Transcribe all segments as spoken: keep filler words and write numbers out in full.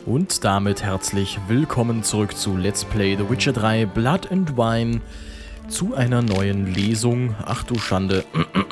Und damit herzlich willkommen zurück zu Let's Play The Witcher drei Blood and Wine zu einer neuen Lesung. Ach du Schande.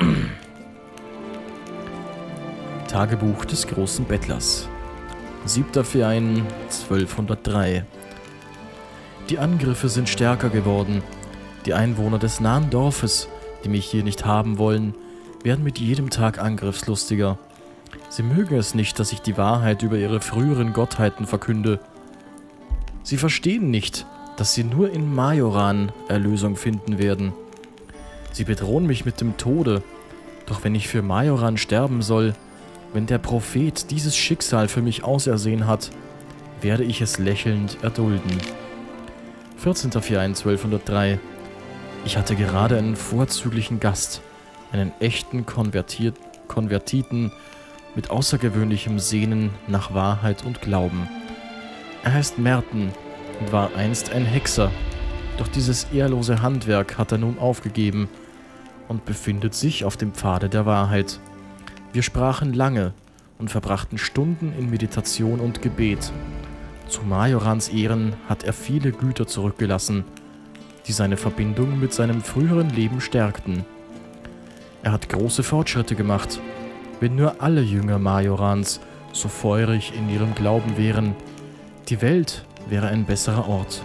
Tagebuch des großen Bettlers. siebter Verein zwölfhundertdrei. Die Angriffe sind stärker geworden. Die Einwohner des nahen Dorfes, die mich hier nicht haben wollen, werden mit jedem Tag angriffslustiger. Sie mögen es nicht, dass ich die Wahrheit über ihre früheren Gottheiten verkünde. Sie verstehen nicht, dass sie nur in Majoran Erlösung finden werden. Sie bedrohen mich mit dem Tode, doch wenn ich für Majoran sterben soll, wenn der Prophet dieses Schicksal für mich ausersehen hat, werde ich es lächelnd erdulden. vierzehnter Verein zwölfhundertdrei. Ich hatte gerade einen vorzüglichen Gast, einen echten Konvertiert Konvertiten, mit außergewöhnlichem Sehnen nach Wahrheit und Glauben. Er heißt Merten und war einst ein Hexer, doch dieses ehrlose Handwerk hat er nun aufgegeben und befindet sich auf dem Pfade der Wahrheit. Wir sprachen lange und verbrachten Stunden in Meditation und Gebet. Zu Majorans Ehren hat er viele Güter zurückgelassen, die seine Verbindung mit seinem früheren Leben stärkten. Er hat große Fortschritte gemacht. Wenn nur alle Jünger Majorans so feurig in ihrem Glauben wären, die Welt wäre ein besserer Ort.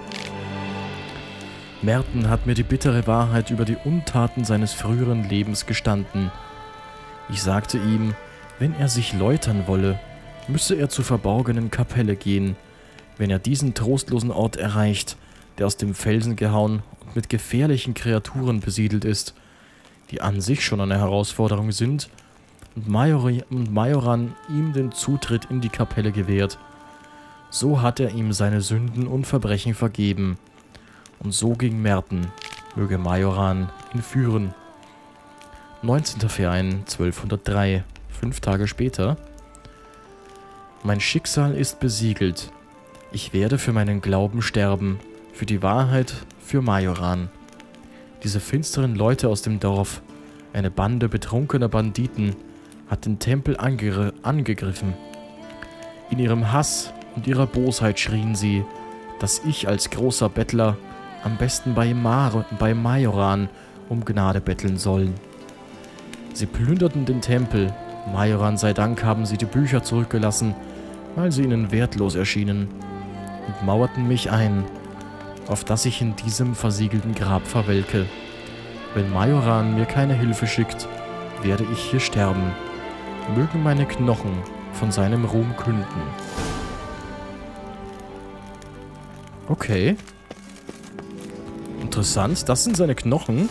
Merten hat mir die bittere Wahrheit über die Untaten seines früheren Lebens gestanden. Ich sagte ihm, wenn er sich läutern wolle, müsse er zur verborgenen Kapelle gehen. Wenn er diesen trostlosen Ort erreicht, der aus dem Felsen gehauen und mit gefährlichen Kreaturen besiedelt ist, die an sich schon eine Herausforderung sind, und Majori und Majoran ihm den Zutritt in die Kapelle gewährt. So hat er ihm seine Sünden und Verbrechen vergeben. Und so ging Merten, möge Majoran ihn führen. neunzehnter Verein zwölfhundertdrei, fünf Tage später. Mein Schicksal ist besiegelt. Ich werde für meinen Glauben sterben, für die Wahrheit, für Majoran. Diese finsteren Leute aus dem Dorf, eine Bande betrunkener Banditen, hat den Tempel ange angegriffen. In ihrem Hass und ihrer Bosheit schrien sie, dass ich als großer Bettler am besten bei, Mar bei Majoran um Gnade betteln sollen. Sie plünderten den Tempel. Majoran sei Dank haben sie die Bücher zurückgelassen, weil sie ihnen wertlos erschienen, und mauerten mich ein, auf dass ich in diesem versiegelten Grab verwelke. Wenn Majoran mir keine Hilfe schickt, werde ich hier sterben. Mögen meine Knochen von seinem Ruhm künden. Okay. Interessant, das sind seine Knochen.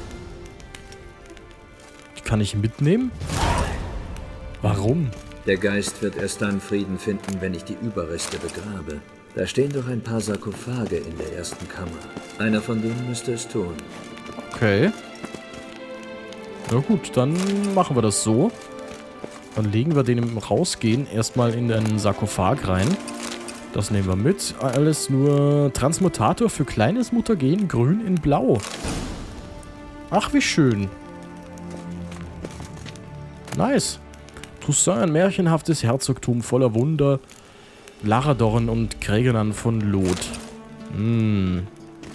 Die kann ich mitnehmen? Warum? Der Geist wird erst dann Frieden finden, wenn ich die Überreste begrabe. Da stehen doch ein paar Sarkophage in der ersten Kammer. Einer von denen müsste es tun. Okay. Na gut, dann machen wir das so. Dann legen wir den im Rausgehen erstmal in den Sarkophag rein. Das nehmen wir mit. Alles nur Transmutator für kleines Mutagen, grün in blau. Ach, wie schön. Nice. Toussaint, ein märchenhaftes Herzogtum voller Wunder, Laradorn und Krägenern von Lot. Hm.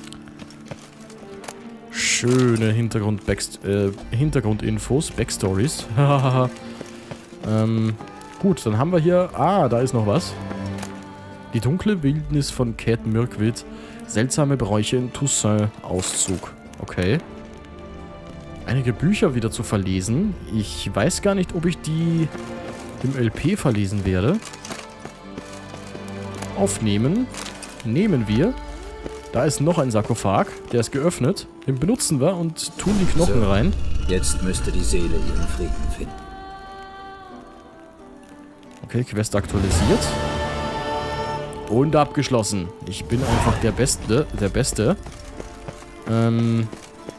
Schöne Hintergrund äh, Hintergrundinfos, Backstories. Hahaha. ähm, gut, dann haben wir hier... Ah, da ist noch was. Die dunkle Wildnis von Cat Mirkwood. Seltsame Bräuche in Toussaint. Auszug. Okay. Einige Bücher wieder zu verlesen. Ich weiß gar nicht, ob ich die im L P verlesen werde. Aufnehmen. Nehmen wir. Da ist noch ein Sarkophag. Der ist geöffnet. Den benutzen wir und tun die Knochen so rein. Jetzt müsste die Seele ihren Frieden finden. Okay, Quest aktualisiert. Und abgeschlossen. Ich bin einfach der Beste. Der Beste. Ähm...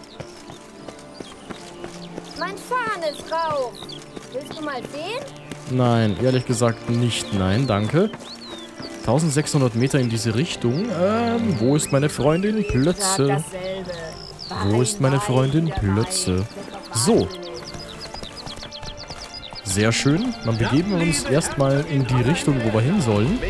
Mein Fahnen ist raus. Willst du mal sehen? Nein, ehrlich gesagt nicht. Nein, danke. eintausendsechshundert Meter in diese Richtung. Ähm, wo ist meine Freundin Plötze? Wo ist meine Freundin Plötze? So. Sehr schön. Dann begeben wir uns erstmal in die Richtung, wo wir hin sollen.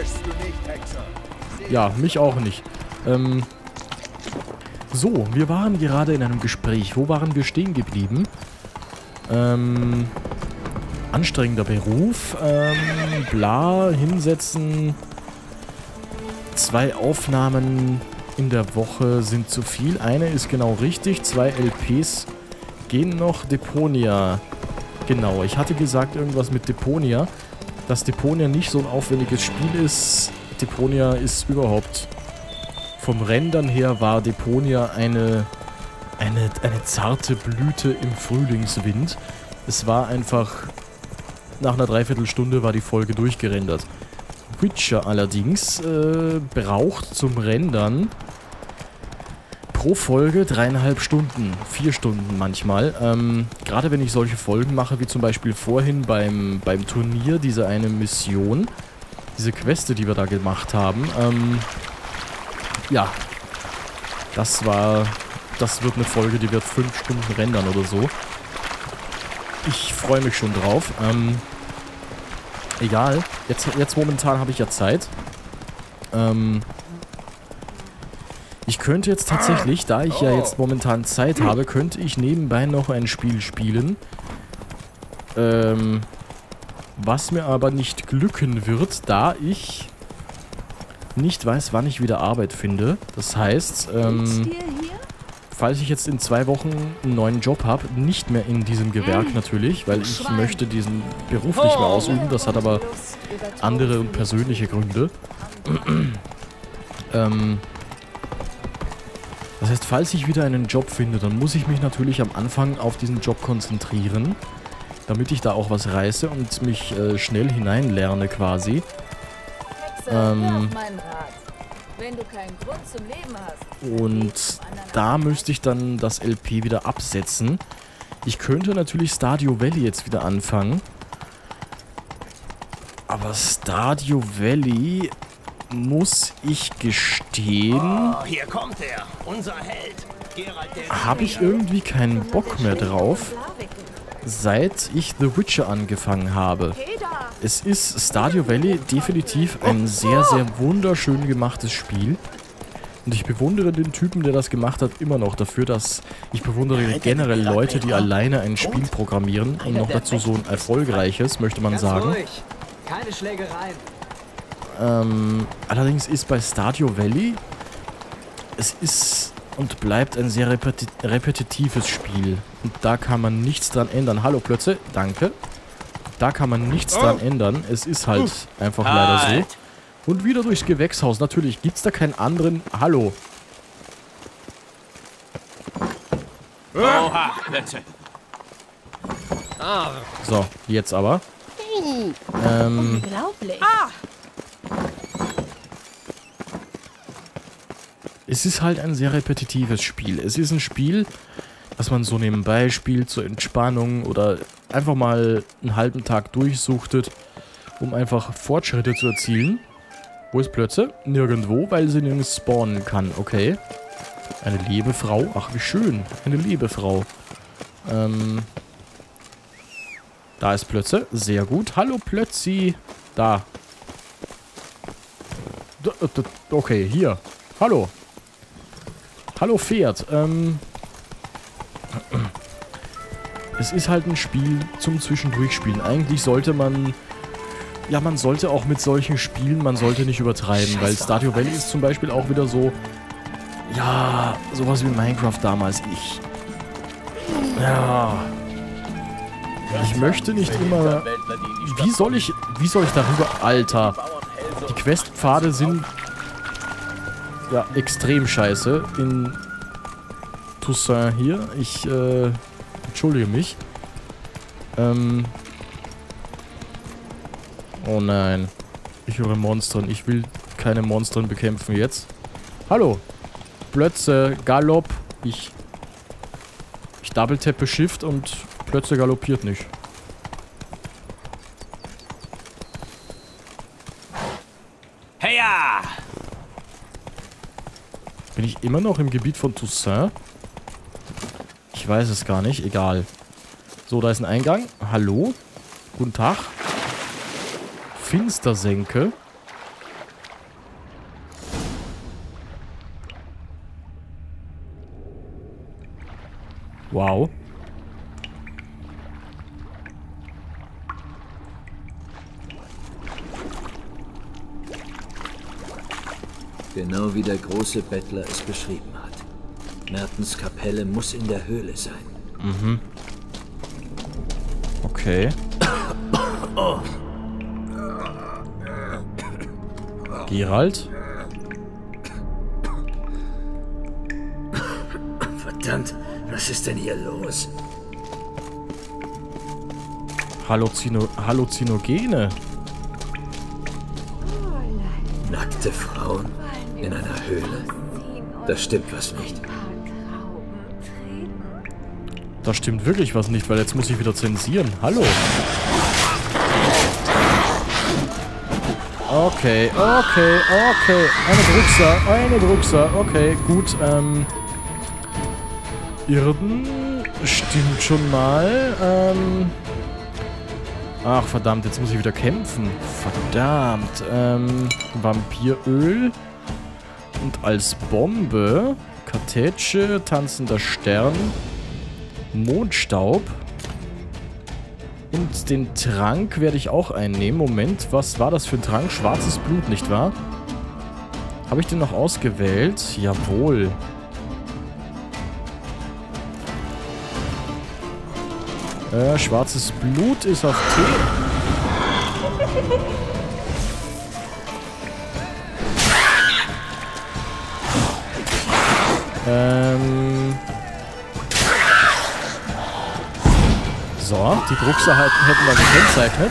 Ja, mich auch nicht. Ähm, so, wir waren gerade in einem Gespräch. Wo waren wir stehen geblieben? Ähm, anstrengender Beruf. Ähm, bla, hinsetzen. Zwei Aufnahmen in der Woche sind zu viel. Eine ist genau richtig. Zwei L Ps gehen noch. Deponia. Genau, ich hatte gesagt irgendwas mit Deponia. Dass Deponia nicht so ein aufwendiges Spiel ist. Deponia ist überhaupt... Vom Rendern her war Deponia eine, eine, eine zarte Blüte im Frühlingswind. Es war einfach... Nach einer Dreiviertelstunde war die Folge durchgerendert. Witcher allerdings äh, braucht zum Rendern pro Folge dreieinhalb Stunden, vier Stunden manchmal. Ähm, gerade wenn ich solche Folgen mache, wie zum Beispiel vorhin beim, beim Turnier, diese eine Mission, diese Queste, die wir da gemacht haben. Ähm, ja, das war, das wird eine Folge, die wird fünf Stunden rendern oder so. Ich freue mich schon drauf. Ähm, egal, jetzt, jetzt momentan habe ich ja Zeit. Ähm... Ich könnte jetzt tatsächlich, da ich ja jetzt momentan Zeit habe, könnte ich nebenbei noch ein Spiel spielen. Ähm, was mir aber nicht glücken wird, da ich nicht weiß, wann ich wieder Arbeit finde. Das heißt, ähm, falls ich jetzt in zwei Wochen einen neuen Job habe, nicht mehr in diesem Gewerk natürlich, weil ich möchte diesen Beruf nicht mehr ausüben. Das hat aber andere und persönliche Gründe. ähm... Das heißt, falls ich wieder einen Job finde, dann muss ich mich natürlich am Anfang auf diesen Job konzentrieren, damit ich da auch was reiße und mich äh, schnell hineinlerne quasi. Ähm, und da müsste ich dann das L P wieder absetzen. Ich könnte natürlich Stardew Valley jetzt wieder anfangen. Aber Stardew Valley... muss ich gestehen, oh, hier kommt er, unser Held. Habe ich irgendwie keinen Bock mehr drauf, seit ich The Witcher angefangen habe. Es ist Stardew Valley definitiv ein sehr, sehr wunderschön gemachtes Spiel. Und ich bewundere den Typen, der das gemacht hat, immer noch dafür, dass ich bewundere generell Leute, die alleine ein Spiel programmieren und noch dazu so ein erfolgreiches, möchte man sagen. Keine Schlägereien. Ähm, allerdings ist bei Stardew Valley, es ist und bleibt ein sehr repeti repetitives Spiel. Und da kann man nichts dran ändern. Hallo Plötze, danke. Da kann man nichts dran ändern. Es ist halt einfach leider so. Und wieder durchs Gewächshaus. Natürlich gibt es da keinen anderen... Hallo. Oha, Plötze. So, jetzt aber. Ähm... Unglaublich. Es ist halt ein sehr repetitives Spiel. Es ist ein Spiel, das man so nebenbei spielt, zur Entspannung oder einfach mal einen halben Tag durchsuchtet, um einfach Fortschritte zu erzielen. Wo ist Plötze? Nirgendwo, weil sie nirgends spawnen kann. Okay. Eine Lebefrau. Ach, wie schön. Eine Lebefrau. Ähm. Da ist Plötze. Sehr gut. Hallo Plötzi. Da. Okay, hier. Hallo. Hallo Pferd. Ähm, es ist halt ein Spiel zum Zwischendurchspielen. Eigentlich sollte man... Ja, man sollte auch mit solchen Spielen, man sollte nicht übertreiben. Weil Stardew Valley ist zum Beispiel auch wieder so... Ja, sowas wie Minecraft damals. Ich... Ja... Ich möchte nicht immer... Wie soll ich... Wie soll ich darüber... Alter... Die Questpfade sind... Ja, extrem scheiße in Toussaint hier. Ich, äh, entschuldige mich. Ähm. Oh nein. Ich höre Monstern. Ich will keine Monstern bekämpfen jetzt. Hallo. Plötze, Galopp. Ich, ich double-tappe Shift und Plötze galoppiert nicht. Hey ja! Bin ich immer noch im Gebiet von Toussaint? Ich weiß es gar nicht. Egal. So, da ist ein Eingang. Hallo? Guten Tag. Finstersenke. Wow. Genau wie der große Bettler es beschrieben hat. Mertens Kapelle muss in der Höhle sein. Mhm. Okay. Oh. Geralt? Verdammt, was ist denn hier los? Halluzino Halluzinogene. Nackte Frauen in einer Höhle? Da stimmt was nicht. Da stimmt wirklich was nicht, weil jetzt muss ich wieder zensieren. Hallo. Okay, okay, okay. Eine Druckser, eine Druckser. Okay, gut. Ähm, Irden stimmt schon mal. Ähm, ach, verdammt, jetzt muss ich wieder kämpfen. Verdammt. Ähm, Vampiröl. Und als Bombe Kartätsche, tanzender Stern, Mondstaub. Und den Trank werde ich auch einnehmen. Moment, was war das für ein Trank? Schwarzes Blut, nicht wahr? Habe ich den noch ausgewählt? Jawohl. Äh, schwarzes Blut ist auf Tee. Ähm... So, die Druckser hätten wir gekennzeichnet.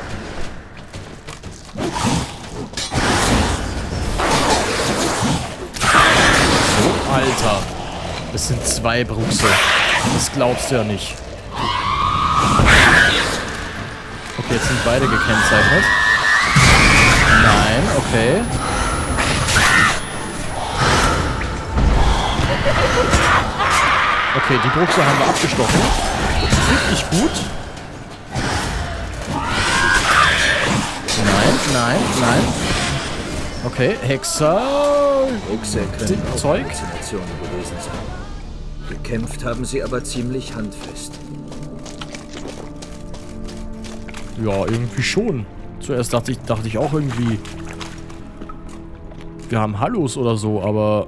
So, Alter. Es sind zwei Bruchse. Das glaubst du ja nicht. Okay, jetzt sind beide gekennzeichnet. Nein, okay. Okay, die Bruchse haben wir abgestochen. Wirklich gut. Nein, nein, nein. Okay, Hexer. Bruchse können auch Zeug. Halluzinationen gewesen sein. Gekämpft haben sie aber ziemlich handfest. Ja, irgendwie schon. Zuerst dachte ich, dachte ich auch irgendwie, wir haben Hallos oder so, aber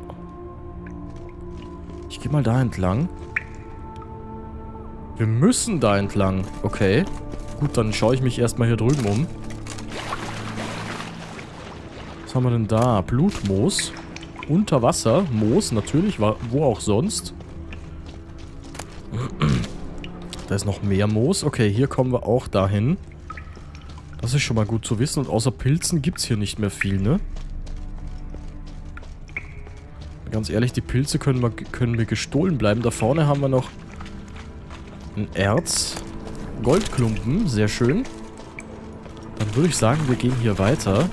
ich gehe mal da entlang. Wir müssen da entlang. Okay. Gut, dann schaue ich mich erstmal hier drüben um. Was haben wir denn da? Blutmoos. Unter Wasser. Moos, natürlich. Wo auch sonst. Da ist noch mehr Moos. Okay, hier kommen wir auch dahin. Das ist schon mal gut zu wissen. Und außer Pilzen gibt es hier nicht mehr viel, ne? Ganz ehrlich, die Pilze können, wir, können mir gestohlen bleiben. Da vorne haben wir noch ein Erz. Goldklumpen, sehr schön. Dann würde ich sagen, wir gehen hier weiter.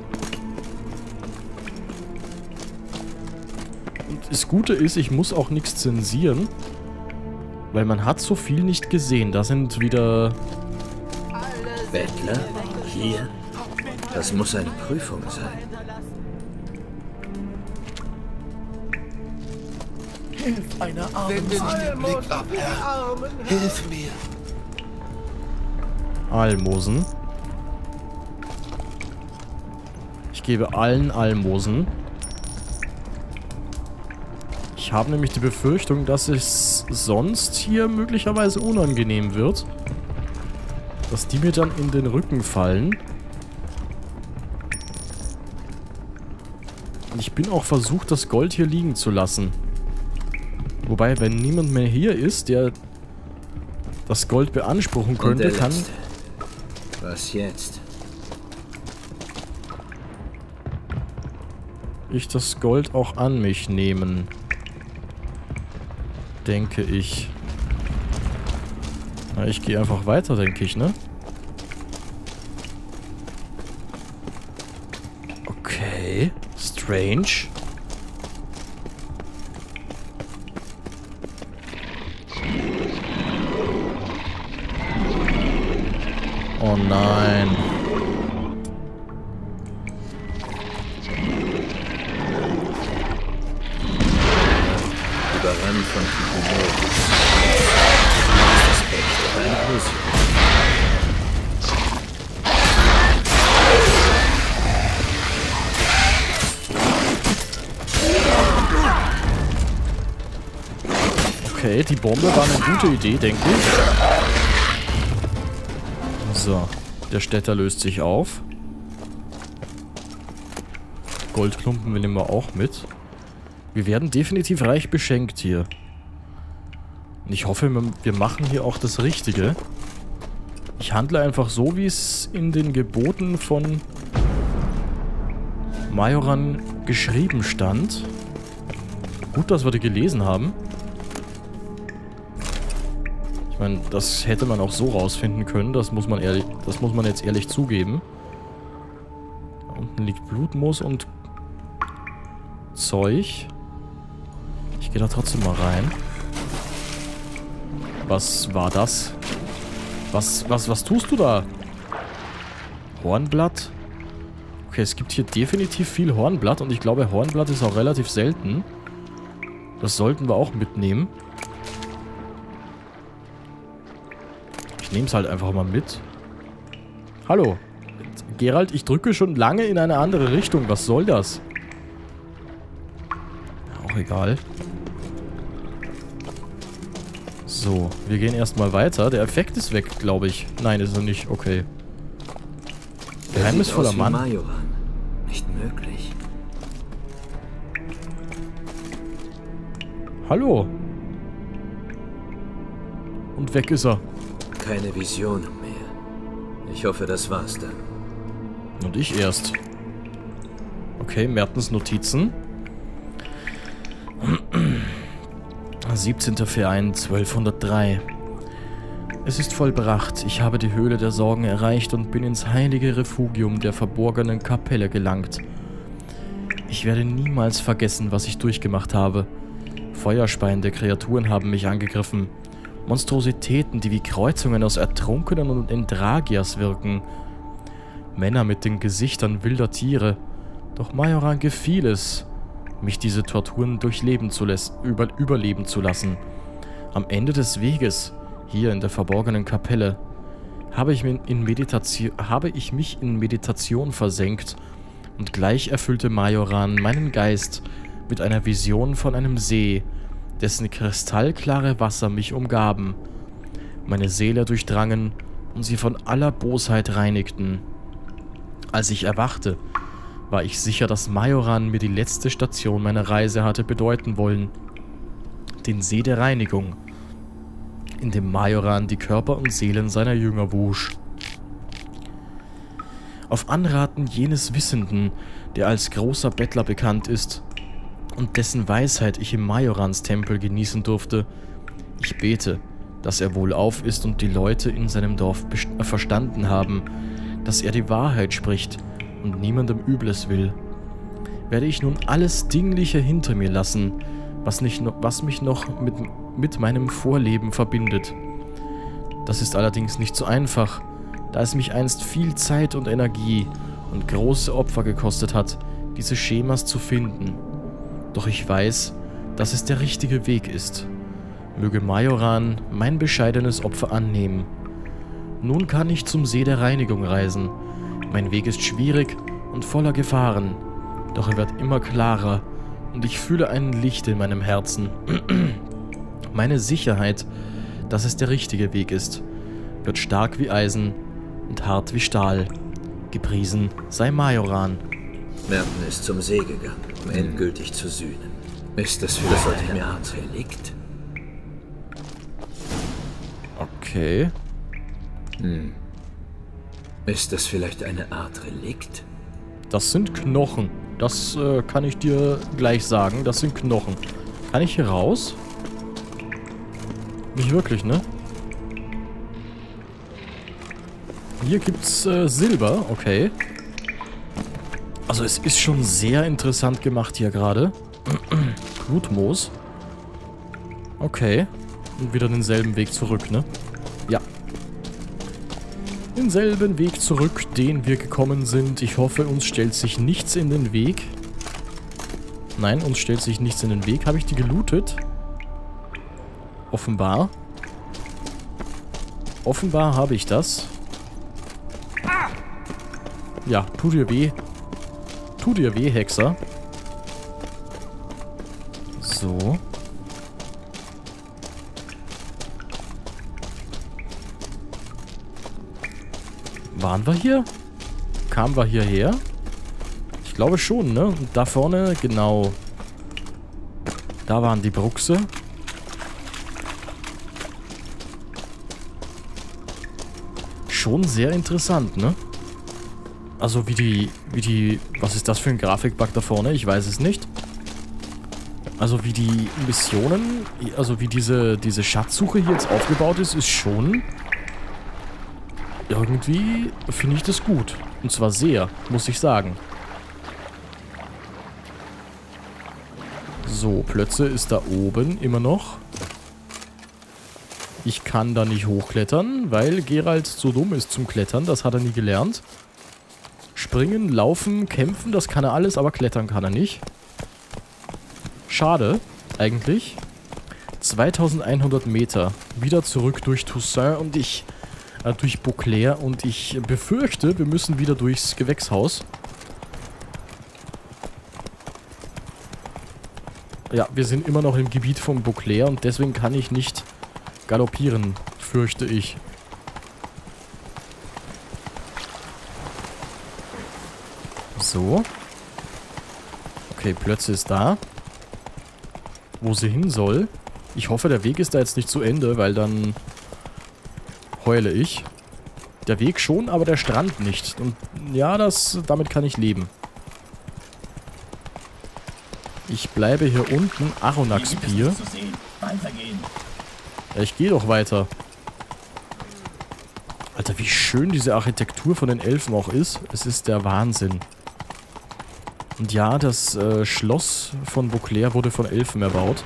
Und das Gute ist, ich muss auch nichts zensieren. Weil man hat so viel nicht gesehen. Da sind wieder... Bettler? Hier? Das muss eine Prüfung sein. Hilf einer Armen. Wende nicht den Blick ab, Herr. Hilf mir. Almosen. Ich gebe allen Almosen. Ich habe nämlich die Befürchtung, dass es sonst hier möglicherweise unangenehm wird. Dass die mir dann in den Rücken fallen. Und ich bin auch versucht, das Gold hier liegen zu lassen. Wobei, wenn niemand mehr hier ist, der das Gold beanspruchen könnte, kann... Was jetzt? ich das Gold auch an mich nehmen. Denke ich. Na, ich gehe einfach weiter, denke ich, ne? Okay. Strange. Oh nein. Überrannt von Kikumo. Das ist echt eine Illusion. Okay, die Bombe war eine gute Idee, denke ich. So, der Städter löst sich auf. Goldklumpen nehmen wir auch mit. Wir werden definitiv reich beschenkt hier. Und ich hoffe, wir machen hier auch das Richtige. Ich handle einfach so, wie es in den Geboten von Majoran geschrieben stand. Gut, dass wir die gelesen haben. Ich meine, das hätte man auch so rausfinden können. Das muss man ehrlich, das muss man jetzt ehrlich zugeben. Da unten liegt Blutmoos und Zeug. Ich gehe da trotzdem mal rein. Was war das? Was, was, was tust du da? Hornblatt? Okay, es gibt hier definitiv viel Hornblatt und ich glaube, Hornblatt ist auch relativ selten. Das sollten wir auch mitnehmen. Ich nehme es halt einfach mal mit. Hallo. Geralt, ich drücke schon lange in eine andere Richtung. Was soll das? Auch egal. So, wir gehen erstmal weiter. Der Effekt ist weg, glaube ich. Nein, ist er nicht. Okay. Geheimnisvoller Mann. Majoran. Nicht möglich. Hallo. Und weg ist er. Keine Visionen mehr. Ich hoffe, das war's dann. Und ich erst. Okay, Mertens Notizen. siebzehnter Verein zwölfhundertdrei. Es ist vollbracht. Ich habe die Höhle der Sorgen erreicht und bin ins heilige Refugium der verborgenen Kapelle gelangt. Ich werde niemals vergessen, was ich durchgemacht habe. Feuerspeiende Kreaturen haben mich angegriffen. Monstrositäten, die wie Kreuzungen aus Ertrunkenen und Endragias wirken. Männer mit den Gesichtern wilder Tiere. Doch Majoran gefiel es, mich diese Torturen durchleben zu über überleben zu lassen. Am Ende des Weges, hier in der verborgenen Kapelle, habe ich, in Meditation, habe ich mich in Meditation versenkt und gleich erfüllte Majoran meinen Geist mit einer Vision von einem See, dessen kristallklare Wasser mich umgaben, meine Seele durchdrangen und sie von aller Bosheit reinigten. Als ich erwachte, war ich sicher, dass Majoran mir die letzte Station meiner Reise hatte bedeuten wollen. Den See der Reinigung, in dem Majoran die Körper und Seelen seiner Jünger wusch. Auf Anraten jenes Wissenden, der als großer Bettler bekannt ist und dessen Weisheit ich im Majorans Tempel genießen durfte, ich bete, dass er wohlauf ist und die Leute in seinem Dorf verstanden haben, dass er die Wahrheit spricht und niemandem Übles will, werde ich nun alles Dingliche hinter mir lassen, was, nicht no, was mich noch mit, mit meinem Vorleben verbindet. Das ist allerdings nicht so einfach, da es mich einst viel Zeit und Energie und große Opfer gekostet hat, diese Schemas zu finden. Doch ich weiß, dass es der richtige Weg ist. Möge Majoran mein bescheidenes Opfer annehmen. Nun kann ich zum See der Reinigung reisen. Mein Weg ist schwierig und voller Gefahren, doch er wird immer klarer und ich fühle ein Licht in meinem Herzen. Meine Sicherheit, dass es der richtige Weg ist, wird stark wie Eisen und hart wie Stahl. Gepriesen sei Majoran. Merten ist zum See gegangen, um endgültig zu sühnen. Ist das vielleicht eine Art Relikt? Okay. Hm. Ist das vielleicht eine Art Relikt? Das sind Knochen. Das äh, kann ich dir gleich sagen. Das sind Knochen. Kann ich hier raus? Nicht wirklich, ne? Hier gibt's äh, Silber. Okay. Also es ist schon sehr interessant gemacht hier gerade. Blutmoos. Okay. Und wieder denselben Weg zurück, ne? Ja. denselben Weg zurück, den wir gekommen sind. Ich hoffe, uns stellt sich nichts in den Weg. Nein, uns stellt sich nichts in den Weg. Habe ich die gelootet? Offenbar. Offenbar habe ich das. Ja, tu dir weh. Tu dir weh, Hexer. So. Waren wir hier? Kamen wir hierher? Ich glaube schon, ne? Und da vorne, genau. Da waren die Bruchse. Schon sehr interessant, ne? Also wie die, wie die, was ist das für ein Grafikbug da vorne? Ich weiß es nicht. Also wie die Missionen, also wie diese, diese Schatzsuche hier jetzt aufgebaut ist, ist schon... Irgendwie finde ich das gut. Und zwar sehr, muss ich sagen. So, Plötze ist da oben immer noch. Ich kann da nicht hochklettern, weil Geralt so dumm ist zum Klettern. Das hat er nie gelernt. Springen, laufen, kämpfen, das kann er alles, aber klettern kann er nicht. Schade, eigentlich. zweitausendeinhundert Meter. Wieder zurück durch Toussaint und ich... Äh, durch Beauclair und ich befürchte, wir müssen wieder durchs Gewächshaus. Ja, wir sind immer noch im Gebiet von Beauclair und deswegen kann ich nicht galoppieren, fürchte ich. So. Okay, Plötze ist da. Wo sie hin soll. Ich hoffe, der Weg ist da jetzt nicht zu Ende, weil dann heule ich. Der Weg schon, aber der Strand nicht. Und ja, das, damit kann ich leben. Ich bleibe hier unten. Aronnax-Pier. Ja, ich gehe doch weiter. Alter, wie schön diese Architektur von den Elfen auch ist. Es ist der Wahnsinn. Und ja, das äh, Schloss von Beauclair wurde von Elfen erbaut.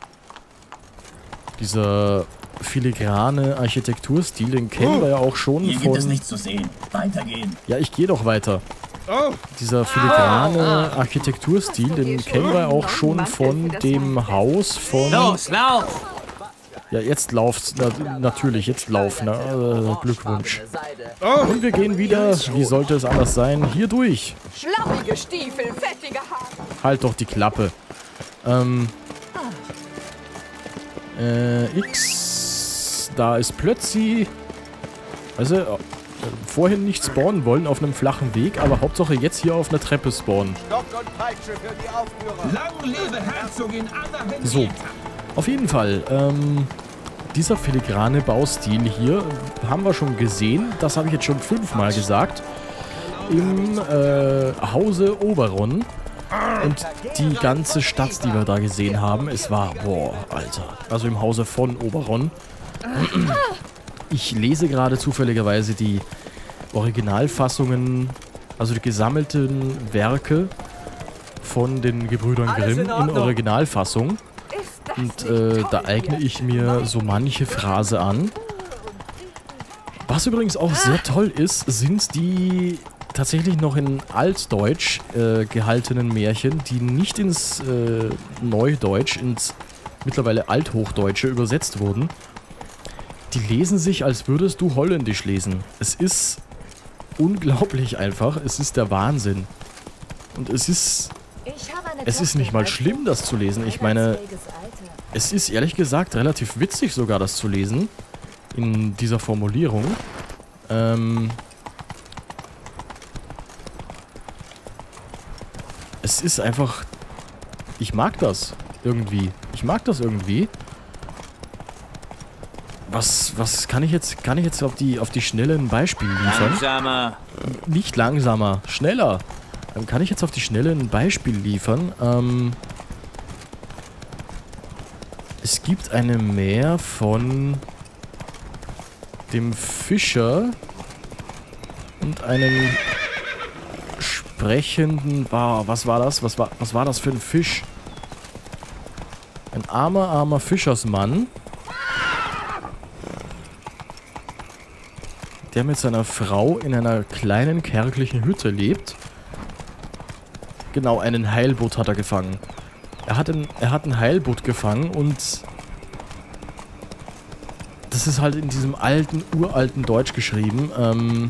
Dieser filigrane Architekturstil, den kennen wir ja auch schon Hier von... gibt es nichts zu sehen. Weitergehen. Ja, ich gehe doch weiter. Dieser filigrane Architekturstil, den kennen wir auch schon von dem Haus von... Los, lauf! Ja, jetzt lauft's. Na, natürlich, jetzt laufen. Äh, Glückwunsch. Und wir gehen wieder, wie sollte es anders sein, hier durch. Schlappige Stiefel, fettige Haare. Halt doch die Klappe. Ähm... Äh, X... Da ist Plötzi. Also, äh, vorhin nicht spawnen wollen auf einem flachen Weg, aber Hauptsache jetzt hier auf einer Treppe spawnen. Stock und Peitsche für die Aufführer. Lang lebe Herzogin Anna Henrietta. So, auf jeden Fall, ähm, dieser filigrane Baustil hier haben wir schon gesehen. Das habe ich jetzt schon fünfmal gesagt. Im äh, Hause Oberon. Und die ganze Stadt, die wir da gesehen haben, es war, boah, Alter. Also im Hause von Oberon. Ich lese gerade zufälligerweise die Originalfassungen, also die gesammelten Werke von den Gebrüdern Grimm in Originalfassung. Und äh, da eigne ich mir so manche Phrase an. Was übrigens auch sehr toll ist, sind die tatsächlich noch in Altdeutsch äh, gehaltenen Märchen, die nicht ins äh, Neudeutsch, ins mittlerweile Althochdeutsche übersetzt wurden. Die lesen sich, als würdest du Holländisch lesen. Es ist unglaublich einfach. Es ist der Wahnsinn. Und es ist... Es ist nicht mal schlimm, das zu lesen. Ich meine, es ist ehrlich gesagt relativ witzig sogar, das zu lesen. In dieser Formulierung. Ähm... Es ist einfach... Ich mag das irgendwie. Ich mag das irgendwie. Was, was kann ich jetzt, kann ich jetzt auf die, auf die Schnelle ein Beispiel liefern? Langsamer. Nicht langsamer, schneller. Ähm, kann ich jetzt auf die Schnelle ein Beispiel liefern? Ähm, es gibt eine Mär von dem Fischer und einem sprechenden... Wow, was war das? Was war, was war das für ein Fisch? Ein armer, armer Fischersmann, der mit seiner Frau in einer kleinen kärglichen Hütte lebt. Genau, einen Heilbutt hat er gefangen. Er hat ein, er hat ein Heilbutt gefangen und das ist halt in diesem alten, uralten Deutsch geschrieben. Ähm,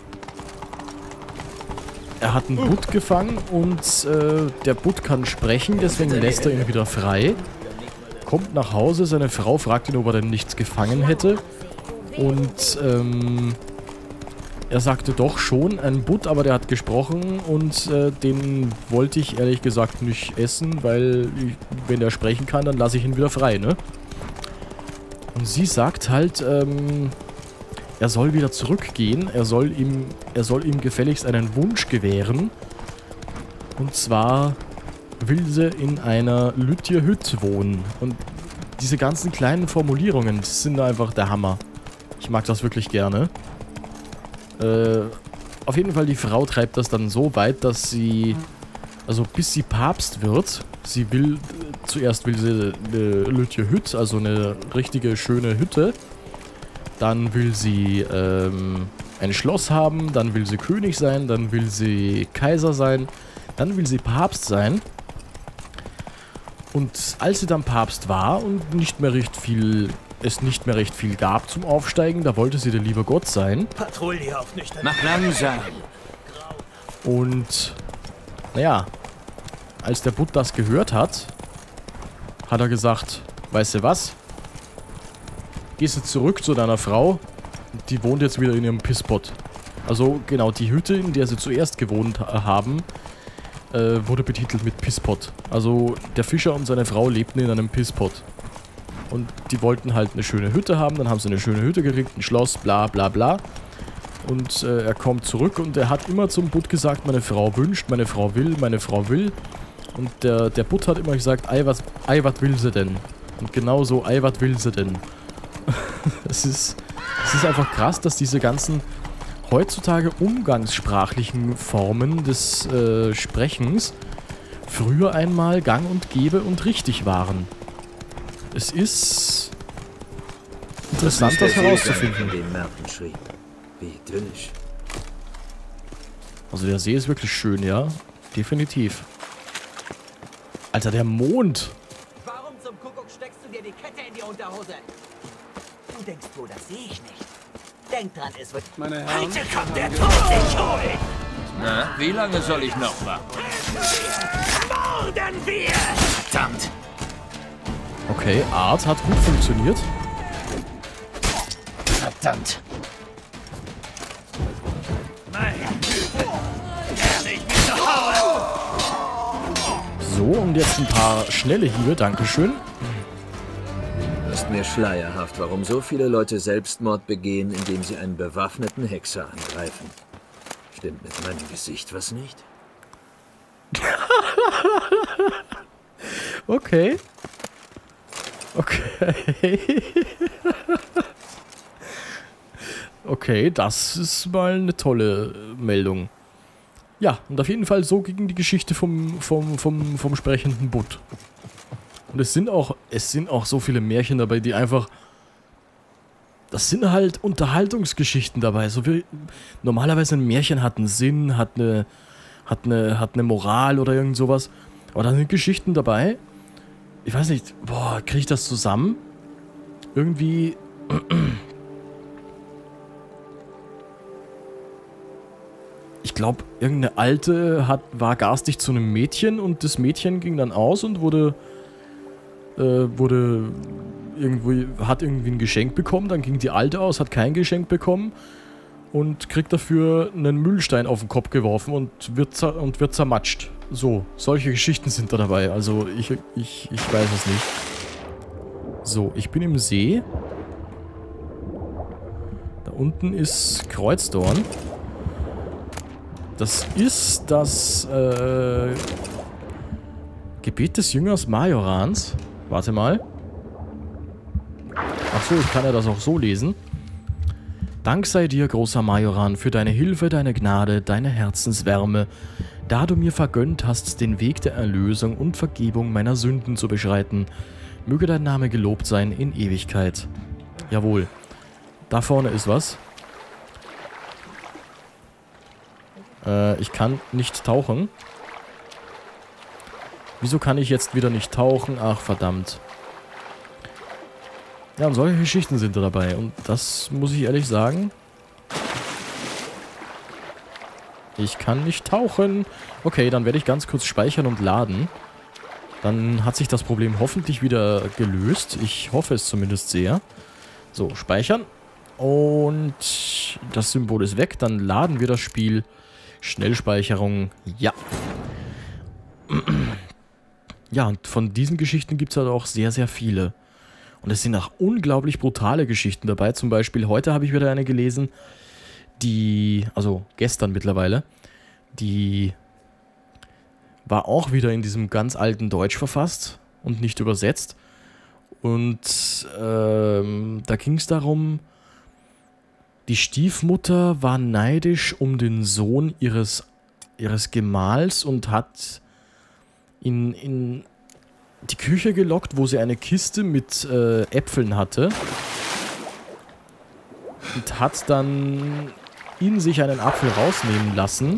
er hat einen Butt gefangen und äh, der Butt kann sprechen, deswegen lässt er ihn wieder frei. Kommt nach Hause, seine Frau fragt ihn, ob er denn nichts gefangen hätte. Und ähm, er sagte doch schon, ein Butt, aber der hat gesprochen und äh, den wollte ich ehrlich gesagt nicht essen, weil ich, wenn er sprechen kann, dann lasse ich ihn wieder frei, ne? Und sie sagt halt, ähm, er soll wieder zurückgehen, er soll ihm, er soll ihm gefälligst einen Wunsch gewähren. Und zwar will sie in einer Lütje-Hütte wohnen. Und diese ganzen kleinen Formulierungen, das sind einfach der Hammer. Ich mag das wirklich gerne. Äh, auf jeden Fall, die Frau treibt das dann so weit, dass sie, also bis sie Papst wird, sie will, zuerst will sie eine Lütje-Hütte, also eine richtige schöne Hütte. Dann will sie ähm, ein Schloss haben, dann will sie König sein, dann will sie Kaiser sein, dann will sie Papst sein. Und als sie dann Papst war und nicht mehr recht viel, es nicht mehr recht viel gab zum Aufsteigen, da wollte sie der liebe Gott sein. Patrouille auf nüchtern. Mach langsam. Und naja, als der Butt das gehört hat, hat er gesagt, weißt du was? Gehst du zurück zu deiner Frau, die wohnt jetzt wieder in ihrem Pisspot. Also genau, die Hütte, in der sie zuerst gewohnt haben, äh, wurde betitelt mit Pisspot. Also der Fischer und seine Frau lebten in einem Pisspot. Und die wollten halt eine schöne Hütte haben, dann haben sie eine schöne Hütte gekriegt, ein Schloss, bla bla bla. Und äh, er kommt zurück und er hat immer zum Butt gesagt, meine Frau wünscht, meine Frau will, meine Frau will. Und der, der Butt hat immer gesagt, ei, was, ei, was will sie denn? Und genau so, ei, was will sie denn? Es ist, es ist einfach krass, dass diese ganzen heutzutage umgangssprachlichen Formen des äh, Sprechens früher einmal gang und gäbe und richtig waren. Es ist interessant, das herauszufinden. Wie idyllisch. Also der See ist wirklich schön, ja. Definitiv. Alter, der Mond. Warum zum Kuckuck steckst du dir die Kette in die Unterhose? Du denkst wohl, das sehe ich nicht. Denk dran, es wird... Meine Herren, Heute kommt der Tod dich holen! Na, wie lange soll ich noch warten? Morden wir! Verdammt! Okay, Art hat gut funktioniert. Verdammt! Meine Güte! Ehrlich, wie zu Hause! So, und jetzt ein paar schnelle Hiebe, dankeschön. Ist mir schleierhaft, warum so viele Leute Selbstmord begehen, indem sie einen bewaffneten Hexer angreifen. Stimmt mit meinem Gesicht was nicht? Okay. Okay. Okay, das ist mal eine tolle Meldung. Ja, und auf jeden Fall so ging die Geschichte vom, vom, vom, vom sprechenden Butt. Und es sind auch, es sind auch so viele Märchen dabei, die einfach... Das sind halt Unterhaltungsgeschichten dabei. So wie normalerweise ein Märchen hat einen Sinn, hat eine, hat eine, hat eine Moral oder irgend sowas. Aber da sind Geschichten dabei. Ich weiß nicht, boah, kriege ich das zusammen? Irgendwie... Ich glaube, irgendeine Alte hat, war garstig zu einem Mädchen und das Mädchen ging dann aus und wurde... Äh, wurde... Irgendwie, hat irgendwie ein Geschenk bekommen, dann ging die Alte aus, hat kein Geschenk bekommen und kriegt dafür einen Mühlstein auf den Kopf geworfen und wird, zer und wird zermatscht. So, solche Geschichten sind da dabei, also ich, ich, ich weiß es nicht. So, ich bin im See. Da unten ist Kreuzdorn. Das ist das äh, Gebet des Jüngers Majorans. Warte mal. Achso, ich kann ja das auch so lesen. Dank sei dir, großer Majoran, für deine Hilfe, deine Gnade, deine Herzenswärme, da du mir vergönnt hast, den Weg der Erlösung und Vergebung meiner Sünden zu beschreiten. Möge dein Name gelobt sein in Ewigkeit. Jawohl. Da vorne ist was. Äh, ich kann nicht tauchen. Wieso kann ich jetzt wieder nicht tauchen? Ach, verdammt. Ja, und solche Geschichten sind da dabei. Und das muss ich ehrlich sagen. Ich kann nicht tauchen. Okay, dann werde ich ganz kurz speichern und laden. Dann hat sich das Problem hoffentlich wieder gelöst. Ich hoffe es zumindest sehr. So, speichern. Und das Symbol ist weg. Dann laden wir das Spiel. Schnellspeicherung. Ja. Ja, und von diesen Geschichten gibt es halt auch sehr, sehr viele. Und es sind auch unglaublich brutale Geschichten dabei. Zum Beispiel, heute habe ich wieder eine gelesen, die, also gestern mittlerweile, die war auch wieder in diesem ganz alten Deutsch verfasst und nicht übersetzt. Und ähm, da ging es darum, die Stiefmutter war neidisch um den Sohn ihres, ihres Gemahls und hat in, in die Küche gelockt, wo sie eine Kiste mit äh, Äpfeln hatte. Und hat dann ihn sich einen Apfel rausnehmen lassen.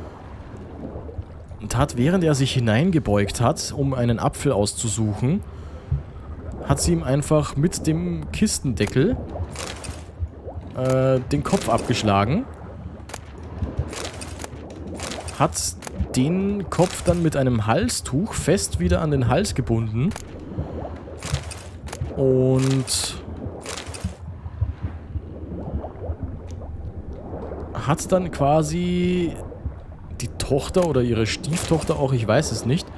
Und hat, während er sich hineingebeugt hat, um einen Apfel auszusuchen, hat sie ihm einfach mit dem Kistendeckel äh, den Kopf abgeschlagen. Hat den Kopf dann mit einem Halstuch fest wieder an den Hals gebunden. Und hat dann quasi die Tochter oder ihre Stieftochter auch, ich weiß es nicht,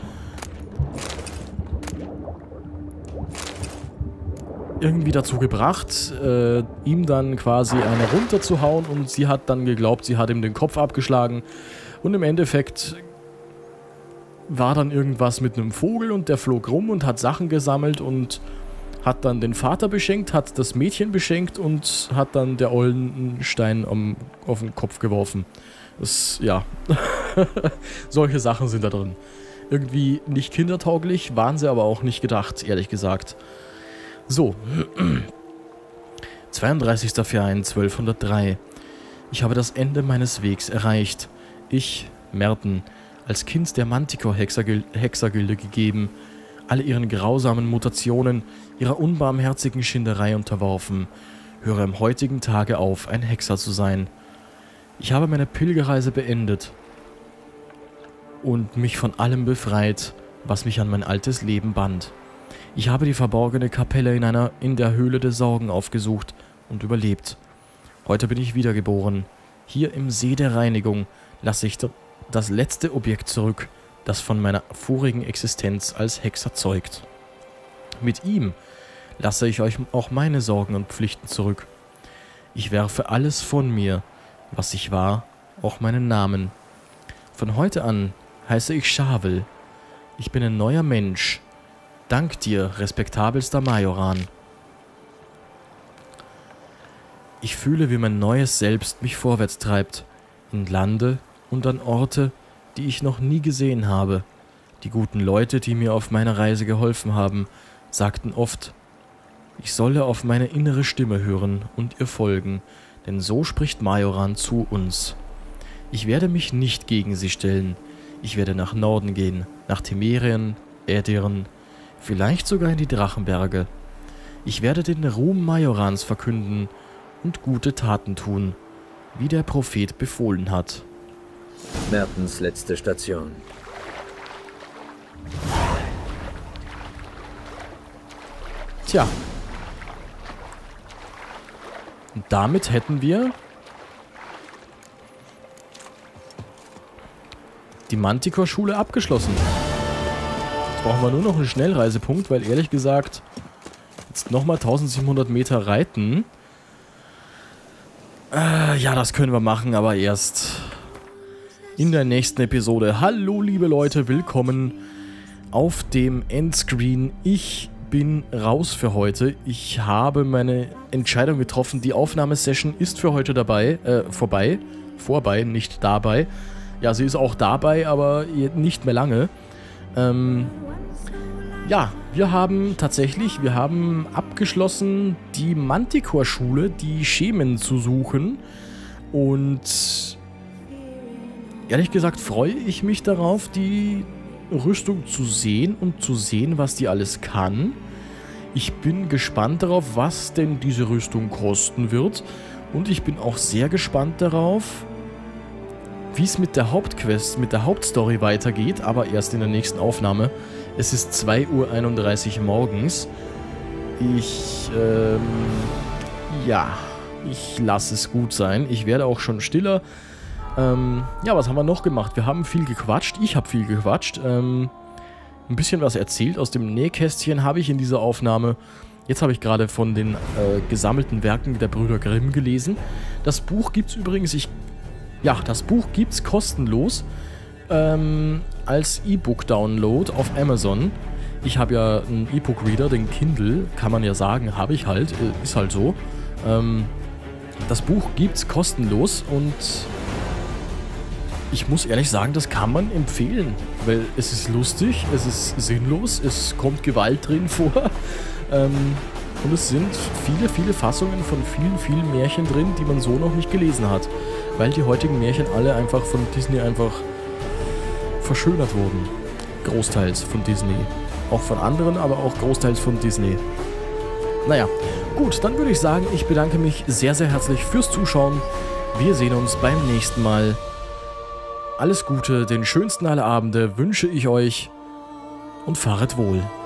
irgendwie dazu gebracht, äh, ihm dann quasi eine runterzuhauen, und sie hat dann geglaubt, sie hat ihm den Kopf abgeschlagen. Und im Endeffekt war dann irgendwas mit einem Vogel und der flog rum und hat Sachen gesammelt und hat dann den Vater beschenkt, hat das Mädchen beschenkt und hat dann der Ollen einen Stein um, auf den Kopf geworfen. Das, ja, solche Sachen sind da drin. Irgendwie nicht kindertauglich, waren sie aber auch nicht gedacht, ehrlich gesagt. So, zweiunddreißigster vierter zwölfhundertdrei. Ich habe das Ende meines Wegs erreicht. Ich, Merten, als Kind der Manticore-Hexergilde gegeben, alle ihren grausamen Mutationen, ihrer unbarmherzigen Schinderei unterworfen, höre am heutigen Tage auf, ein Hexer zu sein. Ich habe meine Pilgerreise beendet und mich von allem befreit, was mich an mein altes Leben band. Ich habe die verborgene Kapelle in, einer, in der Höhle der Sorgen aufgesucht und überlebt. Heute bin ich wiedergeboren. Hier im See der Reinigung lasse ich das letzte Objekt zurück, das von meiner vorigen Existenz als Hexer zeugt. Mit ihm lasse ich euch auch meine Sorgen und Pflichten zurück. Ich werfe alles von mir, was ich war, auch meinen Namen. Von heute an heiße ich Schavel. Ich bin ein neuer Mensch. Dank dir, respektabelster Majoran. Ich fühle, wie mein neues Selbst mich vorwärts treibt, in Lande und an Orte, die ich noch nie gesehen habe. Die guten Leute, die mir auf meiner Reise geholfen haben, sagten oft, ich solle auf meine innere Stimme hören und ihr folgen, denn so spricht Majoran zu uns. Ich werde mich nicht gegen sie stellen. Ich werde nach Norden gehen, nach Temerien, Ädirn, vielleicht sogar in die Drachenberge. Ich werde den Ruhm Majorans verkünden und gute Taten tun, wie der Prophet befohlen hat. Mertens letzte Station. Tja. Und damit hätten wir die Manticore-Schule abgeschlossen. Jetzt brauchen wir nur noch einen Schnellreisepunkt, weil ehrlich gesagt, jetzt nochmal eintausendsiebenhundert Meter reiten. Äh, ja, das können wir machen, aber erst in der nächsten Episode. Hallo liebe Leute, willkommen auf dem Endscreen. Ich bin raus für heute. Ich habe meine Entscheidung getroffen. Die Aufnahmesession ist für heute dabei, äh, vorbei. Vorbei, nicht dabei. Ja, sie ist auch dabei, aber nicht mehr lange. Ähm, ja, wir haben tatsächlich, wir haben abgeschlossen, die Manticore-Schule, die Schemen zu suchen. Und ehrlich gesagt freue ich mich darauf, die Rüstung zu sehen und zu sehen, was die alles kann. Ich bin gespannt darauf, was denn diese Rüstung kosten wird. Und ich bin auch sehr gespannt darauf, wie es mit der Hauptquest, mit der Hauptstory weitergeht, aber erst in der nächsten Aufnahme. Es ist zwei Uhr einunddreißig morgens. Ich, ähm, ja, ich lasse es gut sein. Ich werde auch schon stiller. Ähm, ja, was haben wir noch gemacht? Wir haben viel gequatscht. Ich habe viel gequatscht. Ähm, ein bisschen was erzählt. Aus dem Nähkästchen habe ich in dieser Aufnahme. Jetzt habe ich gerade von den äh, gesammelten Werken der Brüder Grimm gelesen. Das Buch gibt es übrigens, ich, ja, das Buch gibt es kostenlos ähm, als E-Book-Download auf Amazon. Ich habe ja einen E-Book-Reader, den Kindle, kann man ja sagen, habe ich halt, äh, ist halt so. Ähm, das Buch gibt es kostenlos und ich muss ehrlich sagen, das kann man empfehlen, weil es ist lustig, es ist sinnlos, es kommt Gewalt drin vor ähm, und es sind viele, viele Fassungen von vielen, vielen Märchen drin, die man so noch nicht gelesen hat, weil die heutigen Märchen alle einfach von Disney einfach verschönert wurden. Großteils von Disney. Auch von anderen, aber auch großteils von Disney. Naja, gut, dann würde ich sagen, ich bedanke mich sehr, sehr herzlich fürs Zuschauen. Wir sehen uns beim nächsten Mal. Alles Gute, den schönsten aller Abende wünsche ich euch und fahret wohl.